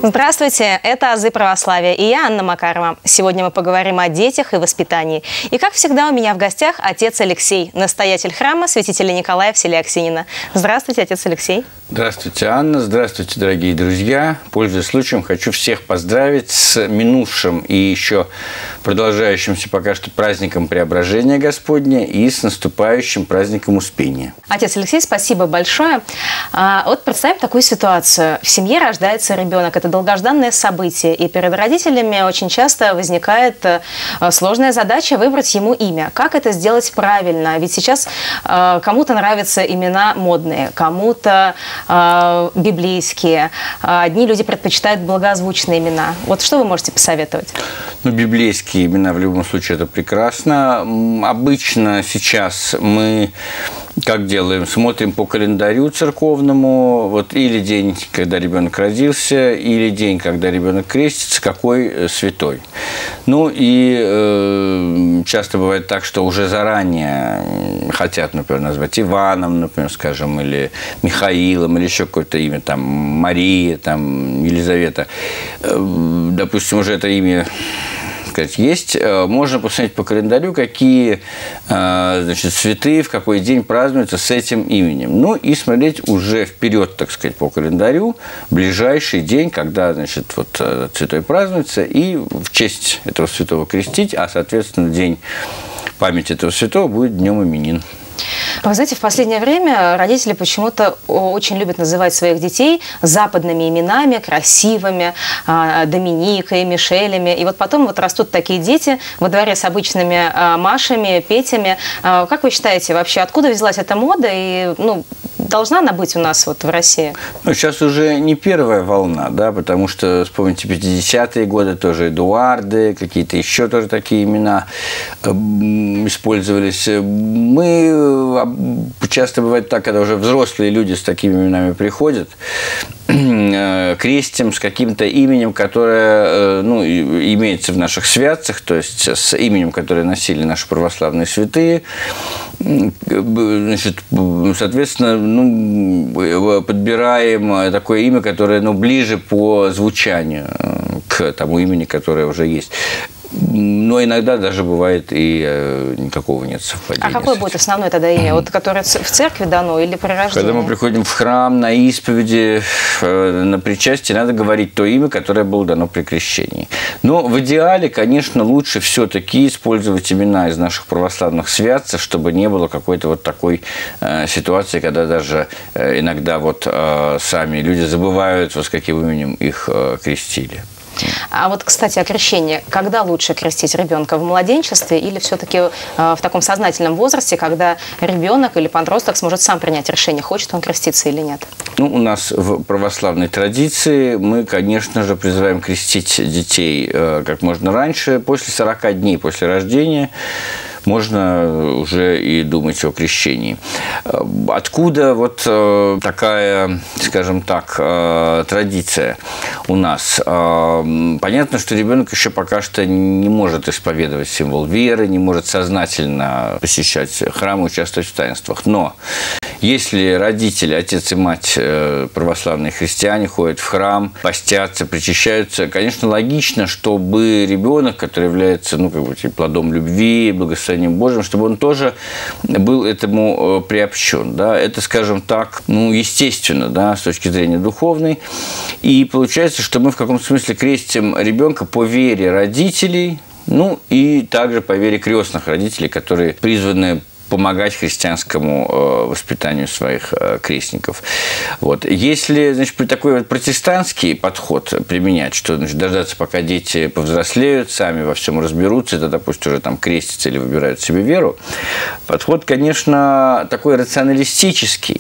Здравствуйте, это «Азы православия» и я, Анна Макарова. Сегодня мы поговорим о детях и воспитании. И, как всегда, у меня в гостях отец Алексей, настоятель храма святителя Николая в селе Аксинина. Здравствуйте, отец Алексей. Здравствуйте, Анна. Здравствуйте, дорогие друзья. Пользуясь случаем, хочу всех поздравить с минувшим и еще продолжающимся пока что праздником Преображения Господня и с наступающим праздником Успения. Отец Алексей, спасибо большое. Вот представим такую ситуацию. В семье рождается ребенок. Это долгожданное событие. И перед родителями очень часто возникает сложная задача выбрать ему имя. Как это сделать правильно? Ведь сейчас кому-то нравятся имена модные, кому-то библейские. Одни люди предпочитают благозвучные имена. Вот что вы можете посоветовать? Ну, библейские имена в любом случае это прекрасно. Обычно сейчас мы как делаем? Смотрим по календарю церковному, вот или день, когда ребенок родился, или день, когда ребенок крестится, какой святой. Ну и часто бывает так, что уже заранее хотят, например, назвать Иваном, например, скажем, или Михаилом, или еще какое-то имя, там Мария, там Елизавета. Допустим, уже это имя есть, можно посмотреть по календарю, какие святые в какой день празднуются с этим именем. Ну и смотреть уже вперед, так сказать, по календарю, ближайший день, когда святой празднуется, и в честь этого святого крестить, а, соответственно, день памяти этого святого будет днем именин. Вы знаете, в последнее время родители почему-то очень любят называть своих детей западными именами, красивыми, Доминикой, Мишелями. И вот потом растут такие дети во дворе с обычными Машами, Петями. Как вы считаете, вообще откуда взялась эта мода и должна она быть у нас в России? Ну, сейчас уже не первая волна, да, потому что, вспомните, 50-е годы тоже Эдуарды, какие-то еще тоже такие имена использовались. Мы часто бывает так, когда уже взрослые люди с такими именами приходят, крестим с каким-то именем, которое имеется в наших святцах, то есть с именем, которое носили наши православные святые. Значит, соответственно, подбираем такое имя, которое ближе по звучанию к тому имени, которое уже есть. Но иногда даже бывает и никакого нет совпадения. А какое будет основное тогда имя? Которое в церкви дано или при рождении? Когда мы приходим в храм, на исповеди, на причастие, надо говорить то имя, которое было дано при крещении. Но в идеале, конечно, лучше все-таки использовать имена из наших православных святцев, чтобы не было какой-то такой ситуации, когда даже иногда сами люди забывают, с каким именем их крестили. А кстати, о крещении. Когда лучше крестить ребенка? В младенчестве или все-таки в таком сознательном возрасте, когда ребенок или подросток сможет сам принять решение, хочет он креститься или нет? У нас в православной традиции мы, конечно же, призываем крестить детей как можно раньше, после 40 дней после рождения. Можно уже и думать о крещении. Откуда такая, скажем так, традиция у нас? Понятно, что ребенок еще пока что не может исповедовать символ веры, не может сознательно посещать храмы, участвовать в таинствах. Но если родители, отец и мать православные христиане, ходят в храм, постятся, причащаются, конечно, логично, чтобы ребенок, который является плодом любви, благословением Божьим, чтобы он тоже был этому приобщен. Да? Это, скажем так, естественно, да, с точки зрения духовной. И получается, что мы в каком-то смысле крестим ребенка по вере родителей, и также по вере крестных родителей, которые призваны помогать христианскому воспитанию своих крестников. Если, такой протестантский подход применять, что, дождаться, пока дети повзрослеют, сами во всем разберутся, и тогда пусть уже крестятся или выбирают себе веру, подход, конечно, такой рационалистический.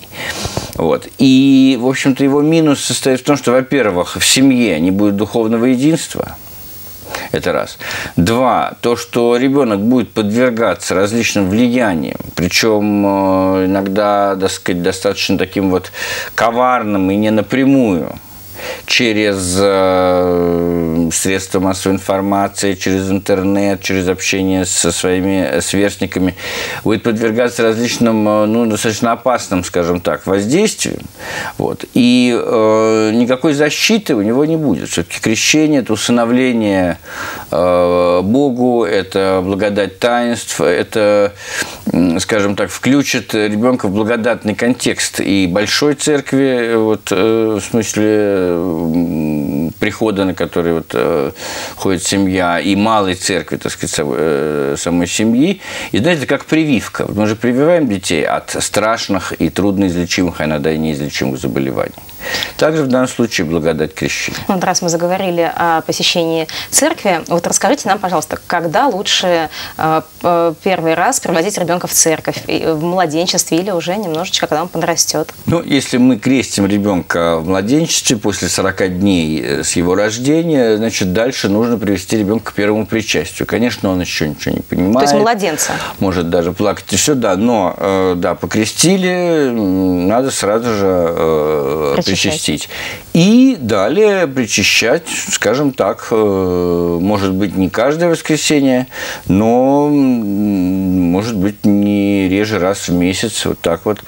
И, в общем-то, его минус состоит в том, что, во-первых, в семье не будет духовного единства. Это раз. Два, то, что ребенок будет подвергаться различным влияниям, причем иногда, так сказать, достаточно таким коварным и не напрямую. через средства массовой информации, через интернет, через общение со своими сверстниками, будет подвергаться различным, ну, достаточно опасным, скажем так, воздействиям. Вот. И никакой защиты у него не будет. Все-таки крещение – это усыновление Богу, это благодать таинств, это, скажем так, включит ребенка в благодатный контекст и большой церкви, вот, в смысле прихода, на который вот, ходит семья, и малой церкви, так сказать, самой семьи. И, знаете, как прививка. Мы же прививаем детей от страшных и трудноизлечимых, а иногда и неизлечимых заболеваний. Также в данном случае благодать крещения. Вот раз мы заговорили о посещении церкви, вот расскажите нам, пожалуйста, когда лучше первый раз приводить ребенка в церковь? В младенчестве или уже немножечко, когда он подрастет? Ну, если мы крестим ребенка в младенчестве после 40 дней с его рождения, значит, дальше нужно привести ребенка к первому причастию. Конечно, он еще ничего не понимает. То есть младенца? Может даже плакать и все, да. Но, да, покрестили, надо сразу же причастить. И далее причащать, скажем так, может быть, не каждое воскресенье, но, может быть, не реже раз в месяц, вот так вот,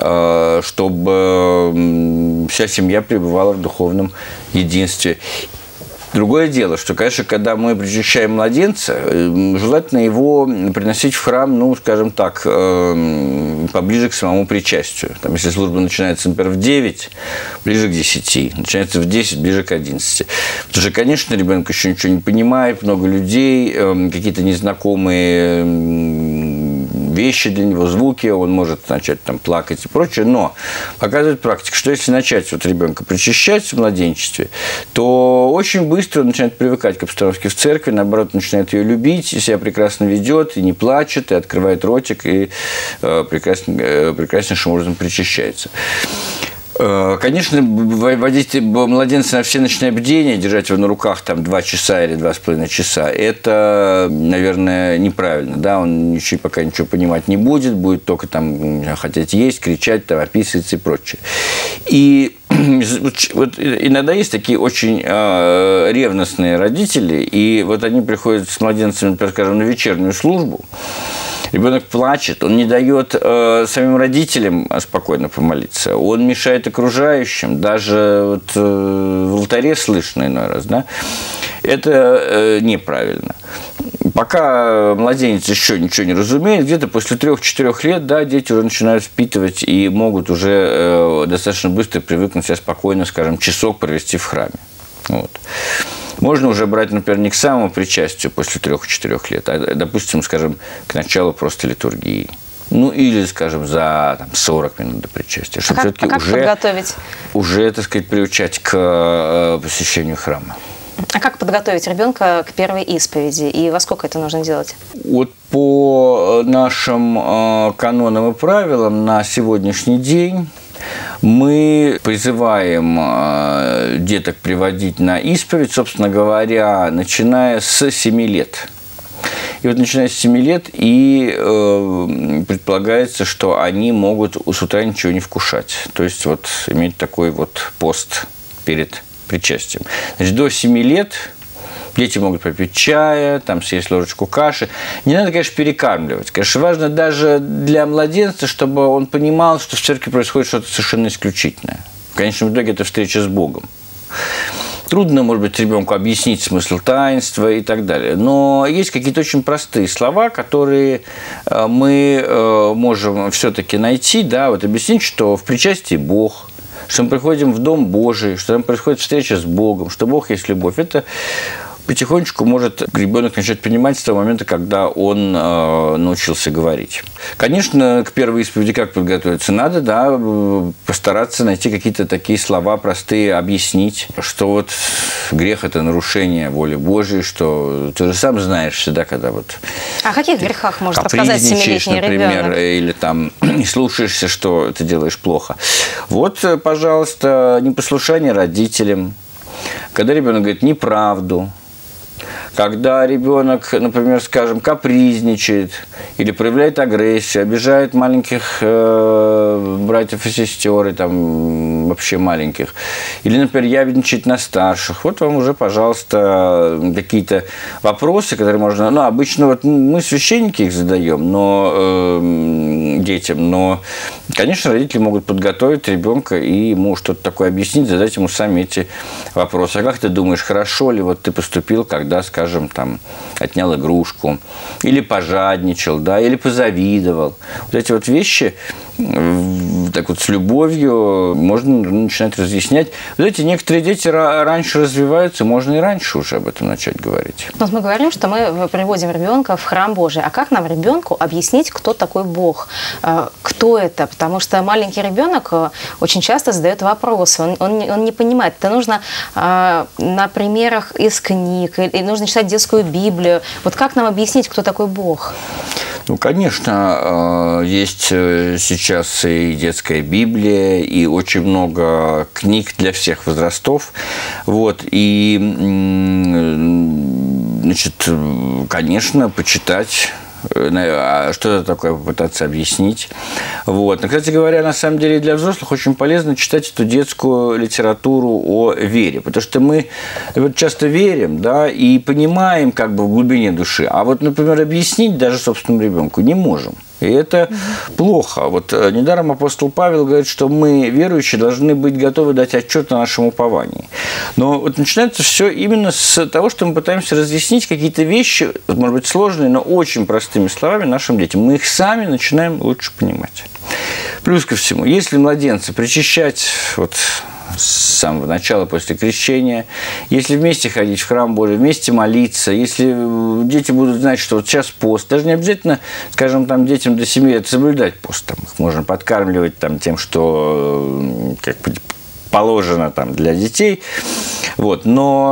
чтобы вся семья пребывала в духовном единстве. Другое дело, что, конечно, когда мы причащаем младенца, желательно его приносить в храм, ну, скажем так, поближе к самому причастию. Там, если служба начинается, например, в 9, ближе к 10, начинается в 10, ближе к 11. Потому что, конечно, ребенок еще ничего не понимает, много людей, какие-то незнакомые вещи для него, звуки, он может начать там плакать и прочее, но показывает практика, что если начать вот ребенка причащать в младенчестве, то очень быстро он начинает привыкать к обстановке в церкви, наоборот, начинает ее любить, и себя прекрасно ведет, и не плачет, и открывает ротик, и прекраснейшим образом причащается. Конечно, вводить младенца на всеночное бдение, держать его на руках там 2 часа или 2,5 часа, это, наверное, неправильно. Да? Он еще пока ничего понимать не будет, будет только там хотеть есть, кричать, там, описываться и прочее. И вот иногда есть такие очень ревностные родители, и вот они приходят с младенцем, например, скажем, на вечернюю службу. Ребенок плачет, он не дает самим родителям спокойно помолиться, он мешает окружающим, даже вот, в алтаре слышно иной раз, да? Это неправильно. Пока младенец еще ничего не разумеет, где-то после 3-4 лет, да, дети уже начинают впитывать и могут уже достаточно быстро привыкнуть себя спокойно, скажем, часок провести в храме. Вот. Можно уже брать, например, не к самому причастию после 3-4 лет, а, допустим, скажем, к началу просто литургии. Ну, или, скажем, за там, 40 минут до причастия. Чтобы все-таки как подготовить? Уже, так сказать, приучать к посещению храма. А как подготовить ребенка к первой исповеди? И во сколько это нужно делать? Вот по нашим канонам и правилам на сегодняшний день мы призываем деток приводить на исповедь, собственно говоря, начиная с 7 лет. И вот начиная с 7 лет и предполагается, что они могут с утра ничего не вкушать. То есть вот иметь такой вот пост перед причастием. Значит, до 7 лет дети могут попить чая, там, съесть ложечку каши. Не надо, конечно, перекармливать. Конечно, важно даже для младенца, чтобы он понимал, что в церкви происходит что-то совершенно исключительное. В конечном итоге это встреча с Богом. Трудно, может быть, ребенку объяснить смысл таинства и так далее. Но есть какие-то очень простые слова, которые мы можем все-таки найти, да, вот объяснить, что в причастии Бог, что мы приходим в Дом Божий, что там происходит встреча с Богом, что Бог есть любовь. Это потихонечку может ребенок начать понимать с того момента, когда он научился говорить. Конечно, к первой исповеди как подготовиться? Надо, да, постараться найти какие-то такие слова простые, объяснить, что вот грех – это нарушение воли Божией, что ты же сам знаешь всегда, когда вот… О каких грехах может рассказать 7-летний например, ребенок? Или там не слушаешься, что ты делаешь плохо. Вот, пожалуйста, непослушание родителям, когда ребенок говорит неправду, Когда ребенок, например, скажем, капризничает или проявляет агрессию, обижает маленьких братьев и сестер, и там вообще маленьких, или, например, явничает на старших, вот вам уже, пожалуйста, какие-то вопросы, которые можно... Ну, обычно вот мы, священники, их задаем, но детям, но, конечно, родители могут подготовить ребенка и ему что-то такое объяснить, задать ему сами эти вопросы. А как ты думаешь, хорошо ли вот ты поступил, когда, скажем, там, отнял игрушку, или пожадничал, да, или позавидовал. Вот эти вот вещи так вот с любовью можно начинать разъяснять. Вот эти некоторые дети раньше развиваются, можно и раньше уже об этом начать говорить. Вот мы говорим, что мы приводим ребенка в храм Божий. А как нам ребенку объяснить, кто такой Бог? Кто это? Потому что маленький ребенок очень часто задает вопросы. Он не понимает. Это нужно на примерах из книг, и нужно читать детскую Библию. Вот как нам объяснить, кто такой Бог? Ну, конечно, есть сейчас и детская Библия, и очень много книг для всех возрастов. Вот, и, значит, конечно, почитать, что это такое, попытаться объяснить. Вот. Но, кстати говоря, на самом деле для взрослых очень полезно читать эту детскую литературу о вере, потому что мы вот часто верим, да, и понимаем как бы в глубине души, а вот, например, объяснить даже собственному ребенку не можем. И это плохо. Вот недаром апостол Павел говорит, что мы, верующие, должны быть готовы дать отчет о нашем уповании. Но вот начинается все именно с того, что мы пытаемся разъяснить какие-то вещи, может быть, сложные, но очень простыми словами нашим детям. Мы их сами начинаем лучше понимать. Плюс ко всему, если младенца причащать вот с самого начала, после крещения, если вместе ходить в храм Божий, вместе молиться, если дети будут знать, что вот сейчас пост, даже не обязательно, скажем, там, детям до 7 лет соблюдать пост, там, их можно подкармливать там, тем, что как бы положено там, для детей. Вот.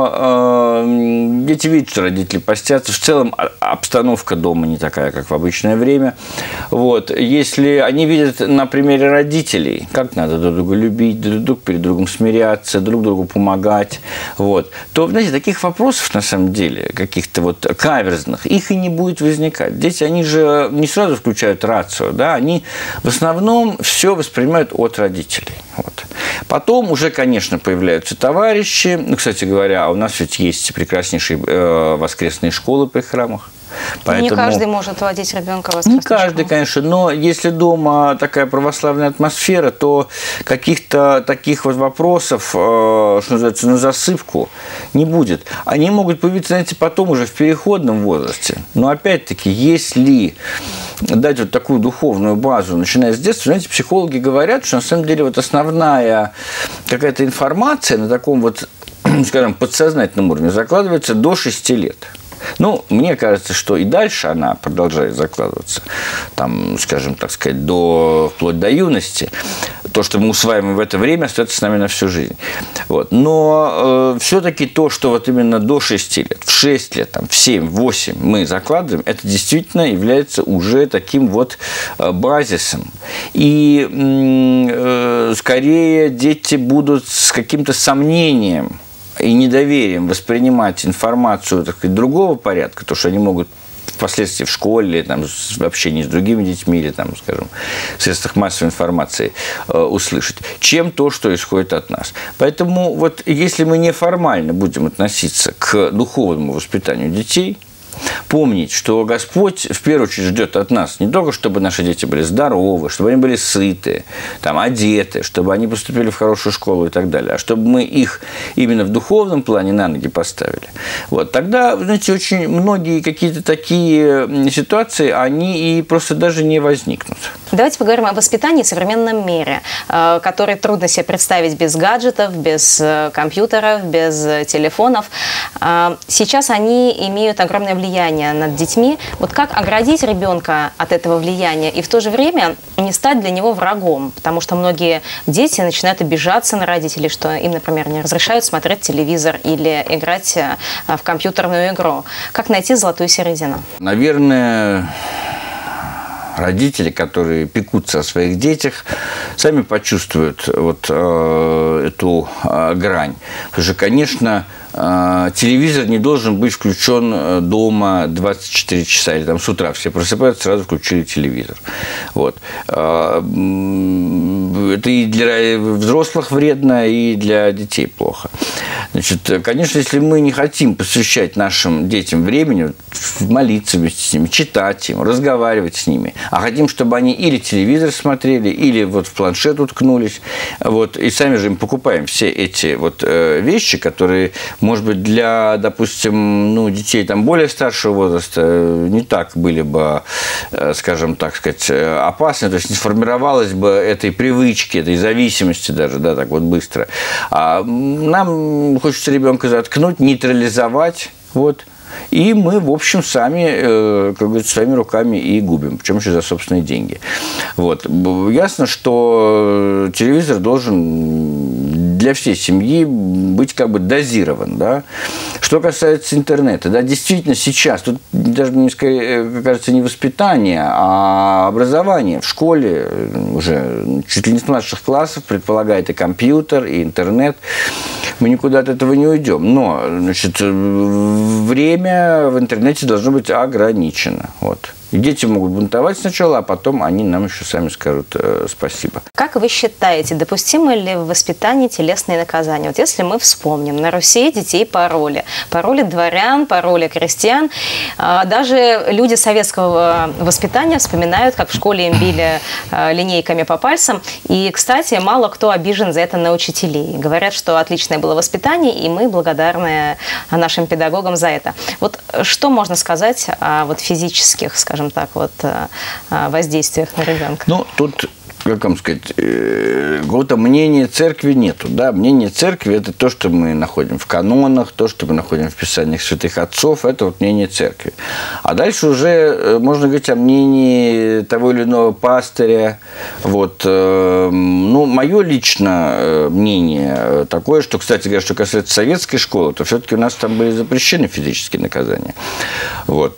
Но дети видят, что родители постятся. В целом обстановка дома не такая, как в обычное время. Вот. Если они видят на примере родителей, как надо друг друга любить, друг перед другом смиряться, друг другу помогать, вот, то, знаете, таких вопросов, на самом деле, каких-то вот каверзных, их и не будет возникать. Дети, они же не сразу включают рацию, да, они в основном все воспринимают от родителей. Вот. Потом уже, конечно, появляются товарищи. Ну, кстати говоря, у нас ведь есть прекраснейшие воскресные школы при храмах. Поэтому... Не каждый может водить ребенка в воскресную Не каждый, школу. конечно, но если дома такая православная атмосфера, то каких-то таких вот вопросов, что называется, на засыпку не будет. Они могут появиться, знаете, потом уже в переходном возрасте. Но опять-таки, если дать вот такую духовную базу, начиная с детства, знаете, психологи говорят, что на самом деле вот основная какая-то информация на таком вот, скажем, подсознательном уровне закладывается до 6 лет. Ну, мне кажется, что и дальше она продолжает закладываться, там, скажем, так сказать, вплоть до юности. То, что мы усваиваем в это время, остается с нами на всю жизнь. Вот. Но все-таки то, что вот именно до 6 лет, в 6 лет, там, в 7, в 8 мы закладываем, это действительно является уже таким вот базисом. И скорее дети будут с каким-то сомнением и недоверием воспринимать информацию, так сказать, другого порядка, то, что они могут впоследствии в школе, там, в общении с другими детьми или, там, скажем, в средствах массовой информации услышать, чем то, что исходит от нас. Поэтому вот если мы неформально будем относиться к духовному воспитанию детей, помнить, что Господь в первую очередь ждет от нас не только, чтобы наши дети были здоровы, чтобы они были сыты, там, одеты, чтобы они поступили в хорошую школу и так далее, а чтобы мы их именно в духовном плане на ноги поставили. Вот. Тогда, знаете, очень многие какие-то такие ситуации, они и просто даже не возникнут. Давайте поговорим о воспитании в современном мире, который трудно себе представить без гаджетов, без компьютеров, без телефонов. Сейчас они имеют огромное влияние над детьми. Вот как оградить ребенка от этого влияния и в то же время не стать для него врагом? Потому что многие дети начинают обижаться на родителей, что им, например, не разрешают смотреть телевизор или играть в компьютерную игру. Как найти золотую середину? Наверное, родители, которые пекутся о своих детях, сами почувствуют вот эту грань. Потому что, конечно, телевизор не должен быть включен дома 24 часа, или там с утра все просыпаются, сразу включили телевизор. Вот. Это и для взрослых вредно, и для детей плохо. Значит, конечно, если мы не хотим посвящать нашим детям времени, молиться вместе с ними, читать им, разговаривать с ними, а хотим, чтобы они или телевизор смотрели, или вот в планшет уткнулись, вот, и сами же им покупаем все эти вот вещи, которые, может быть, для, допустим, ну, детей там более старшего возраста не так были бы, скажем так сказать, опасны, то есть не сформировалась бы этой привычки, этой зависимости даже, да, так вот быстро. А нам хочется ребенка заткнуть, нейтрализовать, вот. И мы, в общем, сами, как говорится, своими руками и губим, причем еще за собственные деньги. Вот. Ясно, что телевизор должен для всей семьи быть как бы дозирован. Да? Что касается интернета, да, действительно сейчас, тут даже, мне кажется, не воспитание, а образование в школе уже чуть ли не с младших классов предполагает и компьютер, и интернет. Мы никуда от этого не уйдем. Но, значит, время в интернете должно быть ограничено. Вот. И дети могут бунтовать сначала, а потом они нам еще сами скажут спасибо. Как вы считаете, допустимы ли в воспитании телесные наказания? Вот если мы вспомним, на Руси детей пароли. Пароли дворян, пароли крестьян. Даже люди советского воспитания вспоминают, как в школе им били линейками по пальцам. И, кстати, мало кто обижен за это на учителей. Говорят, что отличное было воспитание, и мы благодарны нашим педагогам за это. Вот что можно сказать о вот физических, скажем так, вот воздействиях на ребенка? Ну, тут, как вам сказать, какого-то мнения церкви нету. Да? Мнение церкви – это то, что мы находим в канонах, то, что мы находим в писаниях святых отцов, это вот мнение церкви. А дальше уже можно говорить о мнении того или иного пастыря. Вот. Ну, мое личное мнение такое, что, кстати говоря, что касается советской школы, то все-таки у нас там были запрещены физические наказания. Вот.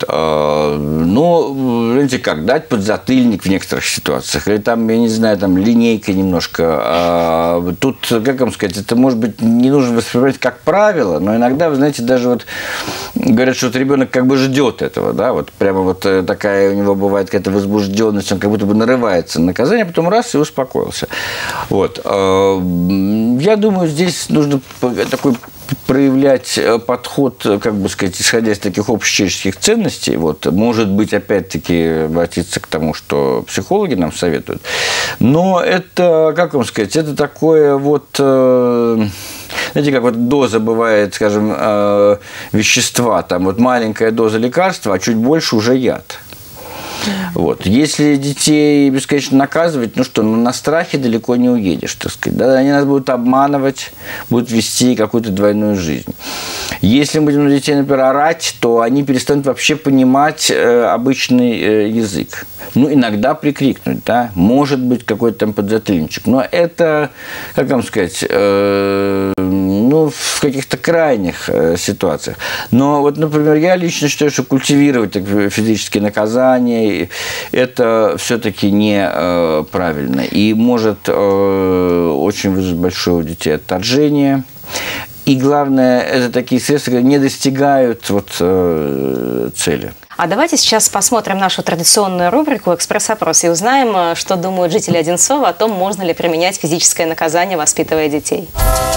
Ну, знаете как, дать подзатыльник в некоторых ситуациях, или там, я не знаю, там линейкой немножко. Тут, как вам сказать, это, может быть, не нужно воспринимать как правило, но иногда, вы знаете, даже вот говорят, что вот ребенок как бы ждет этого, да, вот прямо вот такая у него бывает какая-то возбужденность, он как будто бы нарывается на наказание, а потом раз и успокоился. Вот. Я думаю, здесь нужно такой проявлять подход, как бы сказать, исходя из таких общечеловеческих ценностей, вот, может быть, опять-таки, обратиться к тому, что психологи нам советуют, но это, как вам сказать, это такое вот, знаете, как вот доза бывает, скажем, вещества, там вот маленькая доза лекарства, а чуть больше уже яд. Вот. Если детей бесконечно наказывать, ну что, ну на страхе далеко не уедешь, так сказать. Да? Они нас будут обманывать, будут вести какую-то двойную жизнь. Если мы будем на детей, например, орать, то они перестанут вообще понимать обычный язык. Ну, иногда прикрикнуть, да, может быть, какой-то там подзатыльничек. Но это, как вам сказать, ну, в каких-то крайних ситуациях. Но вот, например, я лично считаю, что культивировать физические наказания, это все-таки неправильно. И может очень вызвать большое у детей отторжение. И главное, это такие средства, которые не достигают вот, цели. А давайте сейчас посмотрим нашу традиционную рубрику «Экспресс-опрос» и узнаем, что думают жители Одинцова о том, можно ли применять физическое наказание, воспитывая детей.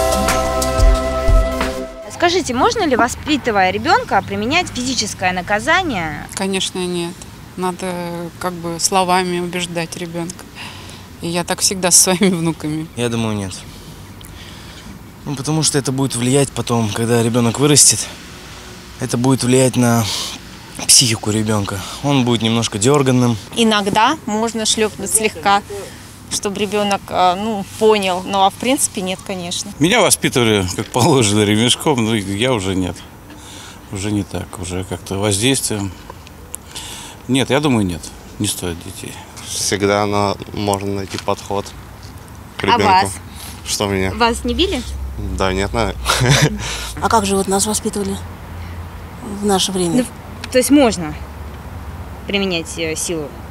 Скажите, можно ли, воспитывая ребенка, применять физическое наказание? Конечно, нет. Надо как бы словами убеждать ребенка. И я так всегда со своими внуками. Я думаю, нет. Ну, потому что это будет влиять потом, когда ребенок вырастет, это будет влиять на психику ребенка. Он будет немножко дерганным. Иногда можно шлепнуть слегка, чтобы ребенок понял. Ну, а в принципе нет, конечно. Меня воспитывали, как положено, ремешком, но я уже нет. Уже не так, уже как-то воздействием. Нет, я думаю, нет. Не стоит детей. Всегда можно найти подход к ребенку. А вас? Что меня? Вас не били? Да, нет, наверное. А как же вот нас воспитывали в наше время? То есть можно применять силу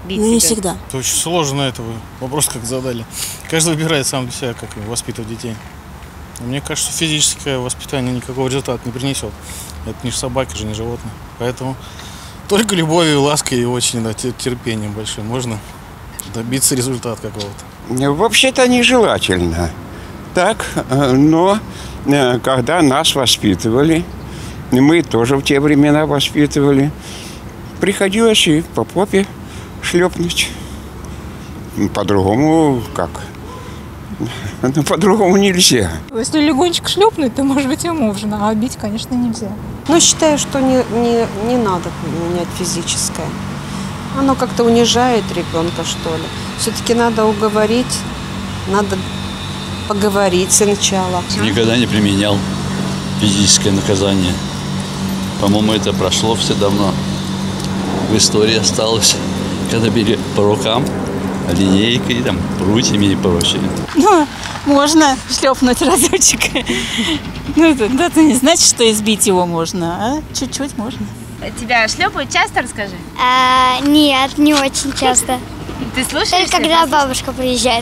бить Ну, не себя? всегда. Это очень сложно, это вопрос как задали. Каждый выбирает сам для себя, как воспитывать детей. Мне кажется, физическое воспитание никакого результата не принесет. Это не собаки же, не животные. Поэтому только любовью, лаской и очень терпением большим можно добиться результата какого-то. Вообще-то нежелательно. Так, но когда нас воспитывали, мы тоже в те времена воспитывали, приходилось и по попе шлепнуть. По-другому как? Ну, по-другому нельзя. Если легонечко шлепнуть, то, может быть, и можно, а бить, конечно, нельзя. Но считаю, что не надо применять физическое. Оно как-то унижает ребенка, что ли. Все-таки надо уговорить, надо поговорить сначала. Никогда не применял физическое наказание. По-моему, это прошло все давно. В истории осталось, когда били по рукам, линейкой, там, прутьями и прочее. Ну, можно шлепнуть разочек. Ну, это не значит, что избить его можно, а чуть-чуть можно. Тебя шлепают часто, расскажи? Нет, не очень часто. Ты слушаешь? Только когда бабушка приезжает.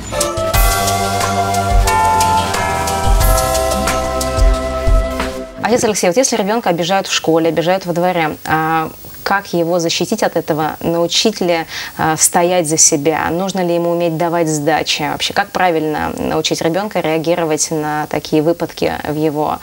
Отец Алексей, вот если ребенка обижают в школе, обижают во дворе, как его защитить от этого? Научить ли стоять за себя? Нужно ли ему уметь давать сдачи? Вообще, как правильно научить ребенка реагировать на такие выпадки в его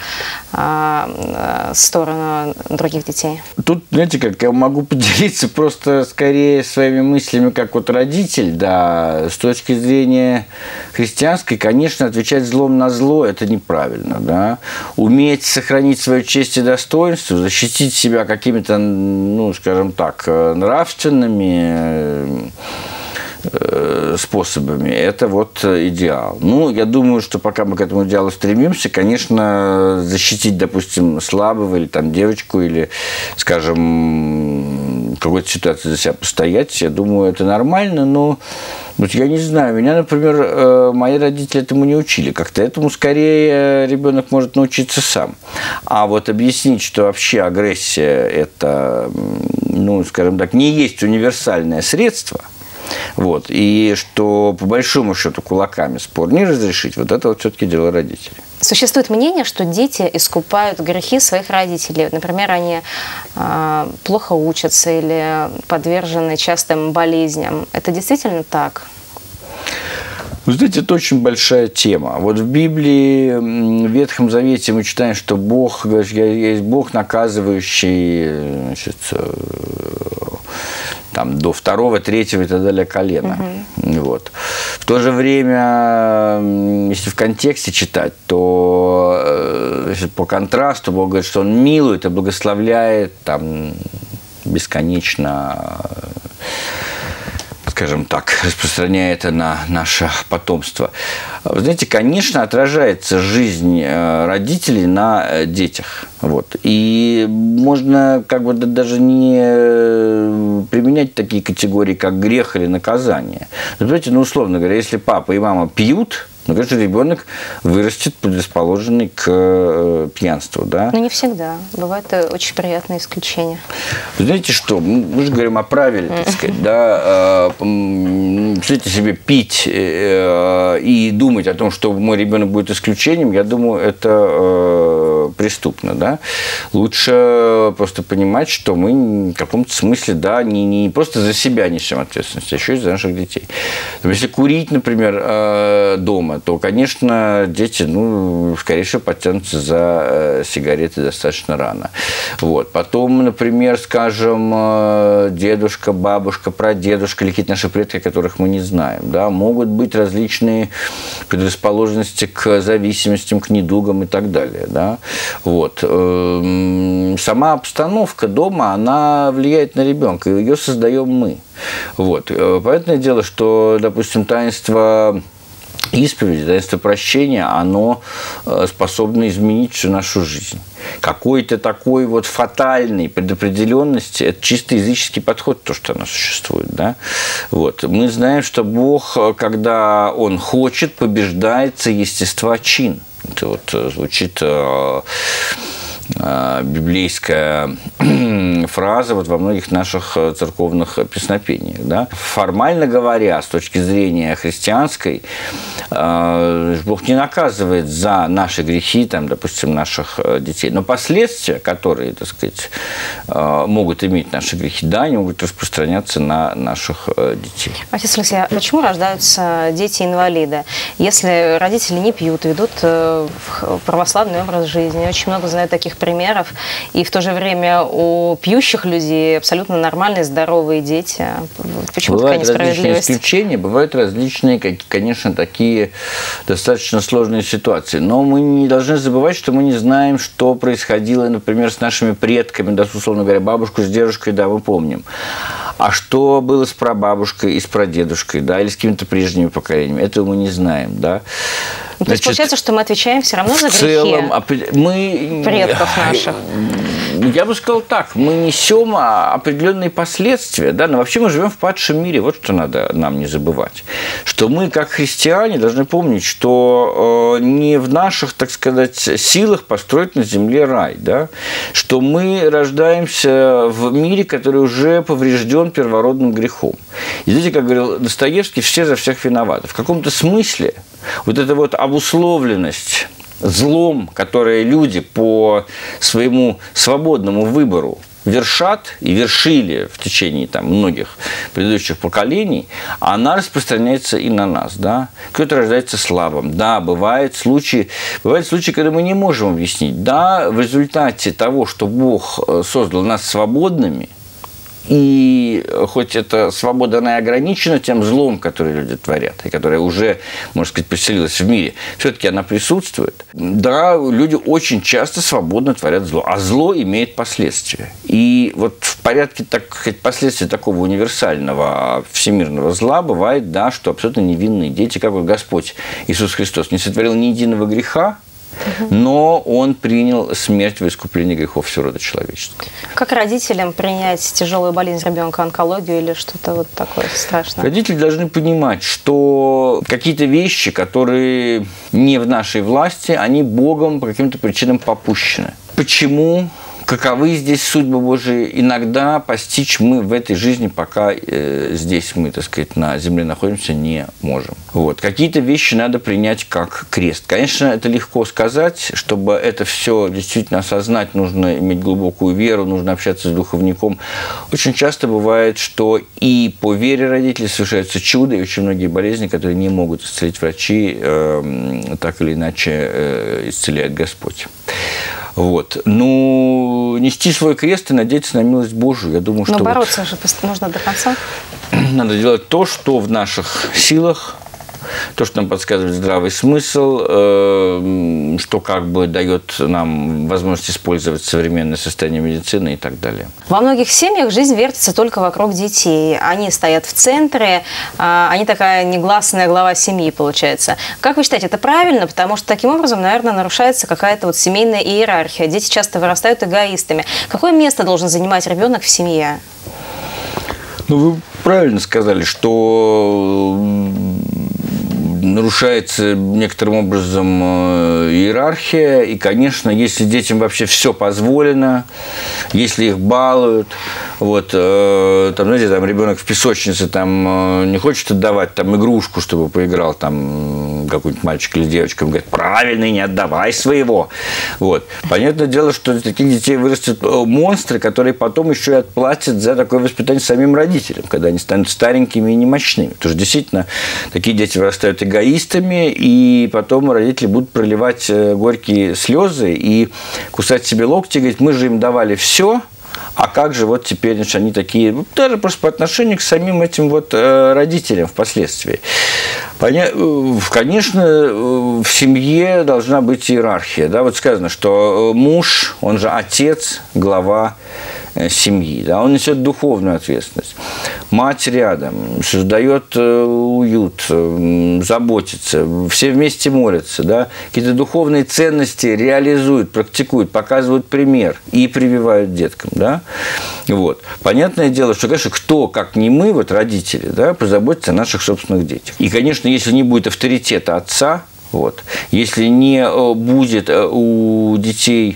сторону других детей? Тут, знаете, как я могу поделиться просто скорее своими мыслями, как вот родитель, да, с точки зрения христианской, конечно, отвечать злом на зло – это неправильно, да. Уметь сохранить свою честь и достоинство, защитить себя какими-то, ну, скажем так, нравственными способами, это вот идеал. Ну, я думаю, что пока мы к этому идеалу стремимся, конечно, защитить, допустим, слабого или там девочку, или, скажем, в какой-то ситуации за себя постоять, я думаю, это нормально, но вот я не знаю, меня, например, мои родители этому не учили. Как-то этому скорее ребенок может научиться сам. А вот объяснить, что вообще агрессия – это, ну, скажем так, не есть универсальное средство, вот, и что, по большому счету, кулаками спор не разрешить, вот это вот все-таки дело родителей. Существует мнение, что дети искупают грехи своих родителей. Например, они плохо учатся или подвержены частым болезням. Это действительно так? Вы знаете, это очень большая тема. Вот в Библии, в Ветхом Завете мы читаем, что Бог, есть Бог, наказывающий, значит, там, до 2-го, 3-го и так далее колена. Вот. В то же время, если в контексте читать, то значит, по контрасту Бог говорит, что Он милует и благословляет там, бесконечно, скажем так, распространяя это на наше потомство. Вы знаете, конечно, отражается жизнь родителей на детях. Вот. И можно как бы даже не применять такие категории, как грех или наказание. Но, знаете, ну, условно говоря, если папа и мама пьют, ну, конечно, ребенок вырастет предрасположенный к пьянству, да? Но не всегда. Бывают очень приятные исключения. Вы знаете что? Мы же говорим о правиле, так сказать, да? Представьте себе, пить и думать о том, что мой ребенок будет исключением, я думаю, это преступно, да? Лучше просто понимать, что мы в каком-то смысле, да, не просто за себя несем ответственность, а еще и за наших детей. Если курить, например, дома, то, конечно, дети, ну, скорее всего, подтянутся за сигареты достаточно рано. Вот. Потом, например, скажем, дедушка, бабушка, прадедушка или какие-то наши предки, которых мы не знаем, да, могут быть различные предрасположенности к зависимостям, к недугам и так далее, да. Вот. Сама обстановка дома, она влияет на ребенка, и ее создаем мы. Вот. Понятное дело, что, допустим, таинство исповеди, таинство прощения, оно способно изменить всю нашу жизнь. Какой-то такой вот фатальной предопределенности, это чисто языческий подход, то, что оно существует. Да? Вот. Мы знаем, что Бог, когда Он хочет, побеждается естествочин. Это вот звучит библейская фраза вот во многих наших церковных песнопениях. Да? Формально говоря, с точки зрения христианской, Бог не наказывает за наши грехи, там, допустим, наших детей. Но последствия, которые, так сказать, могут иметь наши грехи, да, они могут распространяться на наших детей. Отец Алексей, а почему рождаются дети-инвалиды? Если родители не пьют, ведут православный образ жизни, очень много знаю таких примеров, и в то же время у пьющих людей абсолютно нормальные, здоровые дети. Почему такая несправедливость? Бывают различные исключения, бывают различные, конечно, такие достаточно сложные ситуации. Но мы не должны забывать, что мы не знаем, что происходило, например, с нашими предками, да, условно говоря, бабушку с дедушкой, да, мы помним. А что было с прабабушкой и с прадедушкой, да, или с какими-то прежними поколениями, этого мы не знаем, да. То есть получается, что мы отвечаем все равно за грехи предков наших. Я бы сказал так, мы несем определенные последствия, да, но вообще мы живем в падшем мире, вот что надо нам не забывать, что мы, как христиане, должны помнить, что не в наших, так сказать, силах построить на земле рай, да, что мы рождаемся в мире, который уже поврежден первородным грехом. И знаете, как говорил Достоевский, все за всех виноваты. В каком-то смысле вот эта вот обусловленность злом, которое люди по своему свободному выбору вершат и вершили в течение там, многих предыдущих поколений, она распространяется и на нас. Да? Кто-то рождается слабым. Да, бывают случаи, когда мы не можем объяснить. Да, в результате того, что Бог создал нас свободными, и хоть эта свобода, она и ограничена тем злом, который люди творят, и которое уже, можно сказать, поселилось в мире, все-таки она присутствует. Да, люди очень часто свободно творят зло, а зло имеет последствия. И вот в порядке, так сказать, последствий такого универсального всемирного зла бывает, да, что абсолютно невинные дети, как вот Господь Иисус Христос не сотворил ни единого греха, но Он принял смерть во искупление грехов всего рода человеческого. Как родителям принять тяжелую болезнь ребенка, онкологию или что-то вот такое страшное? Родители должны понимать, что какие-то вещи, которые не в нашей власти, они Богом по каким-то причинам попущены. Почему? Каковы здесь судьбы Божии, иногда постичь мы в этой жизни, пока здесь мы, так сказать, на земле находимся, не можем. Вот. Какие-то вещи надо принять как крест. Конечно, это легко сказать, чтобы это все действительно осознать, нужно иметь глубокую веру, нужно общаться с духовником. Очень часто бывает, что и по вере родителей совершаются чудо, и очень многие болезни, которые не могут исцелить врачи, так или иначе исцеляет Господь. Вот. Ну, нести свой крест и надеяться на милость Божию, я думаю, что... Но бороться же нужно до конца. Надо делать то, что в наших силах, то, что нам подсказывает здравый смысл, что как бы дает нам возможность использовать современное состояние медицины и так далее. Во многих семьях жизнь вертится только вокруг детей. Они стоят в центре, они такая негласная глава семьи, получается. Как вы считаете, это правильно? Потому что таким образом, наверное, нарушается какая-то вот семейная иерархия. Дети часто вырастают эгоистами. Какое место должен занимать ребенок в семье? Ну, вы правильно сказали, что нарушается некоторым образом иерархия, и, конечно, если детям вообще все позволено, если их балуют, вот, там, знаете, там ребенок в песочнице там не хочет отдавать там игрушку, чтобы поиграл там какой-нибудь мальчик или девочка, он говорит, правильно, не отдавай своего. Вот. Понятное дело, что из таких детей вырастут монстры, которые потом еще и отплатят за такое воспитание самим родителям, когда они станут старенькими и немощными. Потому что действительно такие дети вырастают эгоистами, и потом родители будут проливать горькие слезы и кусать себе локти и говорить, мы же им давали все, а как же вот теперь, значит, они такие, даже просто по отношению к самим этим вот родителям впоследствии. Конечно, в семье должна быть иерархия. Да? Вот сказано, что муж, он же отец, глава семьи. Да? Он несет духовную ответственность. Мать рядом, создает уют, заботится, все вместе молятся. Да? Какие-то духовные ценности реализуют, практикуют, показывают пример и прививают деткам. Да? Вот. Понятное дело, что, конечно, кто, как не мы, вот родители, да, позаботятся о наших собственных детях. И, конечно, если не будет авторитета отца, Вот. Если не будет у детей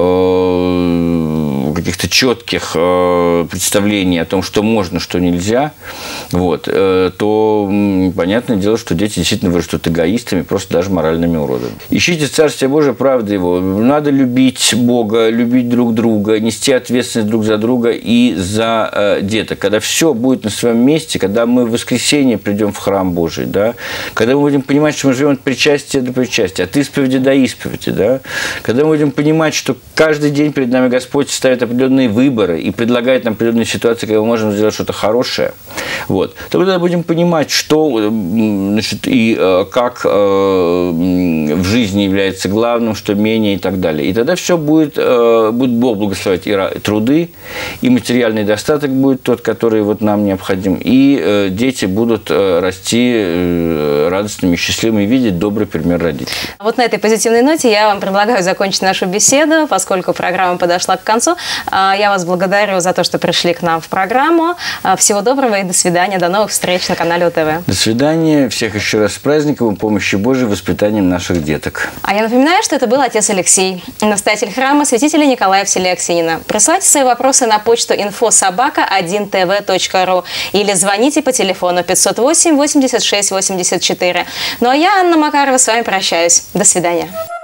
каких-то четких представлений о том, что можно, что нельзя, вот, то понятное дело, что дети действительно вырастут эгоистами, просто даже моральными уродами. Ищите Царствие Божие, правды Его. Надо любить Бога, любить друг друга, нести ответственность друг за друга и за деток. Когда все будет на своем месте, когда мы в воскресенье придем в храм Божий, да, когда мы будем понимать, что мы живем от причастия до причастия, от исповеди до исповеди, да, когда мы будем понимать, что каждый день перед нами Господь ставит определенные выборы и предлагает нам определенные ситуации, когда мы можем сделать что-то хорошее, вот, то мы тогда будем понимать, что, значит, и как в жизни является главным, что менее и так далее. И тогда все будет Бог благословить и труды, и материальный достаток будет тот, который вот нам необходим, и дети будут расти радостными, счастливыми, видеть добрый пример родителей. Вот на этой позитивной ноте я вам предлагаю закончить нашу беседу, поскольку программа подошла к концу. Я вас благодарю за то, что пришли к нам в программу. Всего доброго и до свидания. До новых встреч на канале УТВ. До свидания. Всех еще раз с праздником и помощи Божией в воспитании наших деток. А я напоминаю, что это был отец Алексей, настоятель храма святителя Николая в селе Аксинина. Присылайте свои вопросы на почту info@1tv.ru или звоните по телефону 508 86 84. Ну а я, Анна Макарова, с вами прощаюсь. До свидания.